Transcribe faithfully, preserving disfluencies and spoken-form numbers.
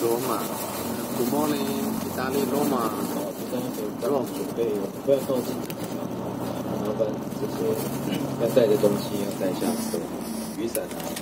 罗马。Good morning， 意大利罗马。 哦，就在那边刚好准备，不要靠近，麻烦这些要带的东西要带下车，雨伞啊。